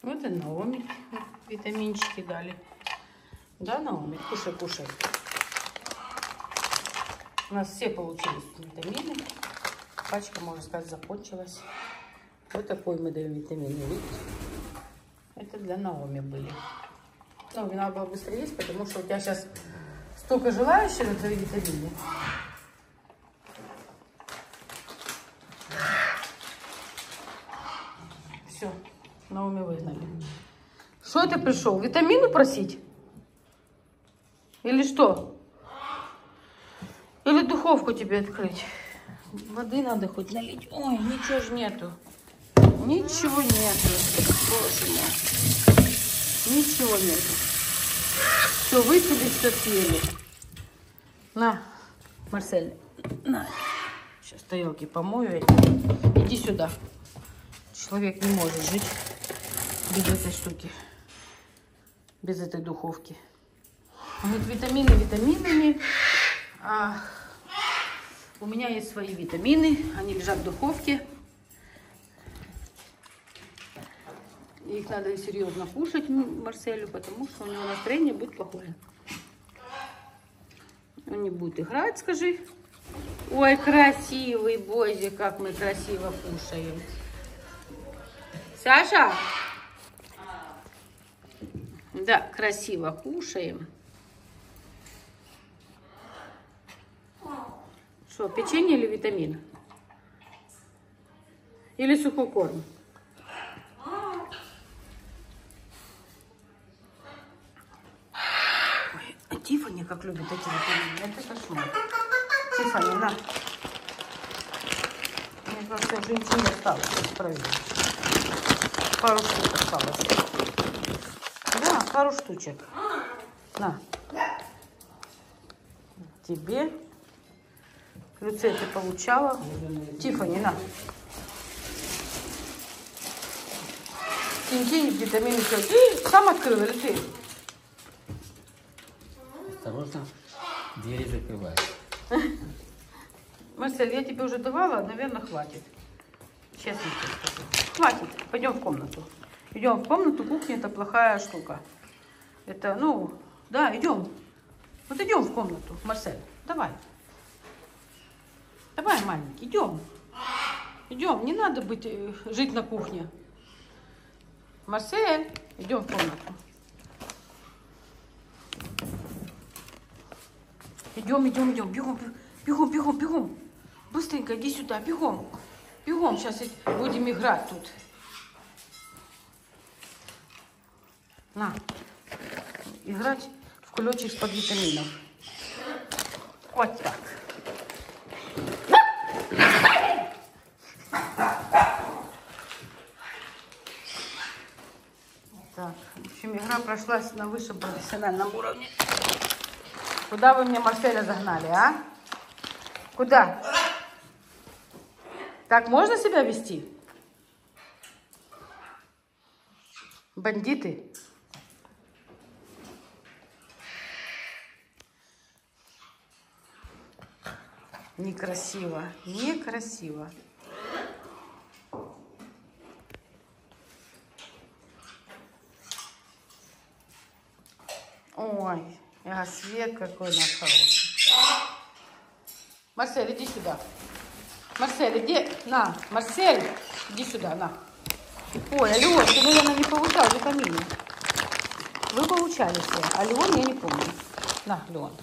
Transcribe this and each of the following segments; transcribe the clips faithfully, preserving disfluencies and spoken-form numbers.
Вот и Наоми витаминчики дали. Да, Наоми? Кушай, кушай. У нас все получились витамины. Пачка, можно сказать, закончилась. Вот такой мы даем витамины. Видите? Это для Наоми были. Ну, мне надо было быстро есть, потому что у тебя сейчас столько желающих на твои витамины. Все, Наоми выгнали. Что ты пришел? Витамины просить? Или что? Или духовку тебе открыть? Воды надо хоть налить. Ой, ничего же нету. Ничего нету. Боже мой. Ничего нету. Все, выпили, все съели. На, Марсель, на. Сейчас тарелки помою. Иди сюда. Человек не может жить без этой штуки. Без этой духовки. Говорит, витамины витаминами. А у меня есть свои витамины. Они лежат в духовке. Их надо серьезно кушать Марселю, потому что у него настроение будет плохое. Он не будет играть, скажи. Ой, красивый, боже, как мы красиво кушаем. Саша? Да, красиво кушаем. Что, печенье или витамин? Или сухой корм? Ой, Тиффани как любит эти витамины. Это кошмар. Тиффани, на. Мне кажется, уже ничего не осталось. Проверим. Пару штук осталось. Да, пару штучек. На. Тебе. Люция, ты получала. Тиффани, на. Кинь витамины. Сам открыла, Люция. Осторожно, двери закрывай. Марсель, я тебе уже давала, наверное, хватит. Честно тебе скажу. Хватит. Пойдем в комнату. Идем в комнату. Кухня — это плохая штука. Это, ну, да, идем. Вот идем в комнату, Марсель. Давай. Давай, маленький, идем. Идем. Не надо быть, жить на кухне. Марсель, идем в комнату. Идем, идем, идем. Бегом, бегом, бегом, бегом. Быстренько иди сюда, бегом. Бегом, сейчас будем играть тут. На. Играть в кулечек под витаминов. Вот так. Так, в общем, игра прошлась на высшем профессиональном уровне. Куда вы мне Марселя загнали, а? Куда? Так можно себя вести? Бандиты? Некрасиво, некрасиво. Ой, а свет какой у нас хороший. Марсель, иди сюда. Марсель, иди. На, Марсель, иди сюда, на. Ой, а Леон, ты, наверное, не получал витамины. Вы получали все, а Леон я не помню. На, Леон.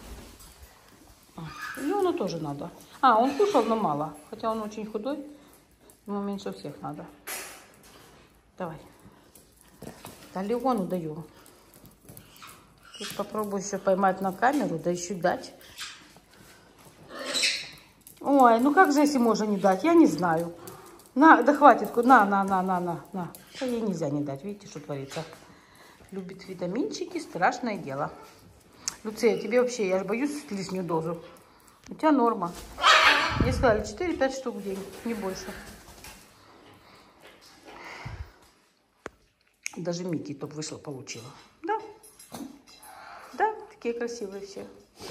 Леону тоже надо. А, он кушал, но мало. Хотя он очень худой. Ему меньше всех надо. Давай. Да Леону даю. Тут попробую еще поймать на камеру, да еще дать. Ой, ну как же, если можно не дать? Я не знаю. На, да хватит. На, на, на, на, на, на. Да ей нельзя не дать. Видите, что творится? Любит витаминчики, страшное дело. Люция, тебе вообще, я же боюсь лишнюю дозу. У тебя норма. Мне сказали четыре-пять штук в день, не больше. Даже Микки топ вышла, получила. Да. Да, такие красивые все.